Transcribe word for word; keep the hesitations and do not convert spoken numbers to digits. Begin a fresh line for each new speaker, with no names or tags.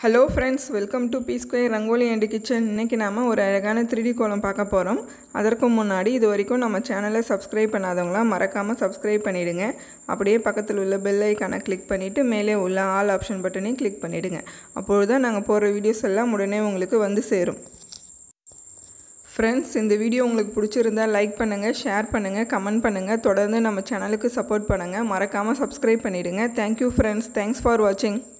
Hello friends, welcome to P Square Rangoli and Kitchen. இன்னைக்கு நாம ஒரு அழகான three D கோலம் பார்க்க போறோம். அதற்கு முன்னாடி இது வரைக்கும் நம்ம சேனலை subscribe பண்ணாதவங்க மறக்காம subscribe பண்ணிடுங்க. அப்படியே பக்கத்துல உள்ள bell ஐகானை click பண்ணிட்டு மேலே உள்ள all option பட்டனையும் click பண்ணிடுங்க. அப்பொழுதுதான் நாங்க போற வீடியோஸ் எல்லாம் உடனே உங்களுக்கு வந்து சேரும். Friends, இந்த வீடியோ உங்களுக்கு பிடிச்சிருந்தா லைக் பண்ணுங்க, ஷேர் பண்ணுங்க, கமெண்ட் பண்ணுங்க, தொடர்ந்து நம்ம சேனலுக்கு சப்போர்ட் பண்ணுங்க. மறக்காம subscribe பண்ணிடுங்க. Thank you friends. Thanks for watching.